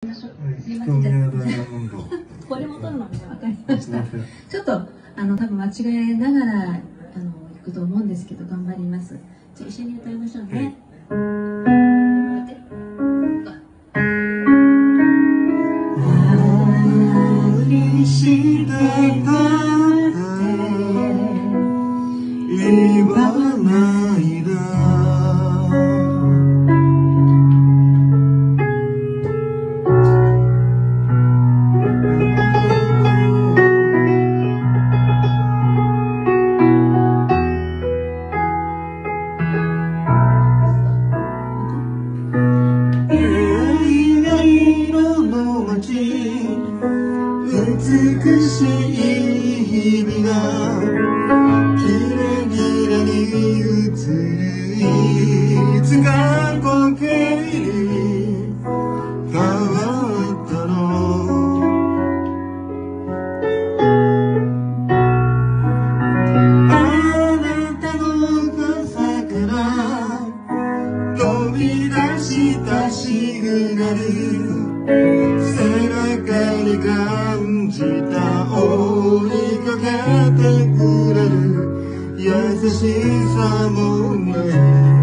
ましょう。すいませ瞳ん。 はダイヤモンド。 これも撮るのね、わかりました。ちょっと多分間違えながら行くと思うんですけど頑張ります。じゃあ一緒に歌いましょうね。 愛してたって言わないで。美しい日々がキラキラに映る。いつか光景に変わったの。あなたの傘から飛び出したシグナル、背中に感じた追いかけてくれる優しさもない。